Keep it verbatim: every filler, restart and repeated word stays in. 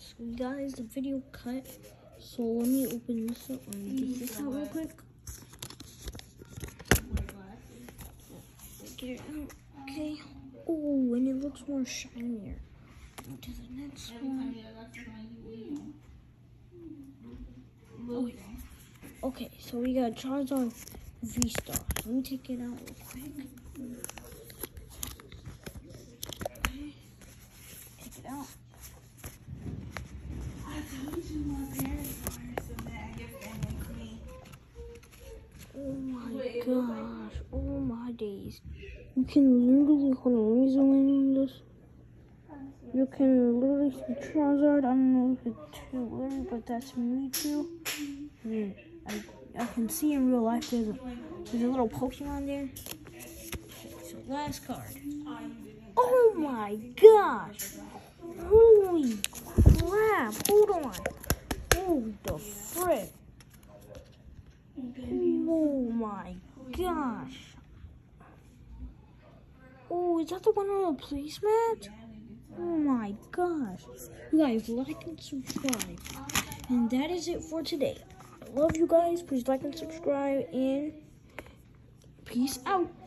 So guys, the video cut. So let me open this up. Let me get this out real quick. Get it out. Okay. Oh, and it looks more shinier. To the next one. Oh, okay, so we got Charizard V-Star. Let me take it out real quick. Okay. Take it out. I told you my parents wanted some that I guess they make me. Oh my gosh. Oh my days. You can literally, hold on, let me zoom in on this. You can literally see Charizard. I don't know if it's too blurry, but that's me too. Mm, I, I can see in real life there's a, there's a little Pokemon there. Okay, so last card. Oh my gosh! Holy crap! Hold on. Oh the frick! Oh my gosh! Oh, is that the one on the placemat? Oh my gosh. You guys, like and subscribe. And that is it for today. I love you guys. Please like and subscribe. And peace out.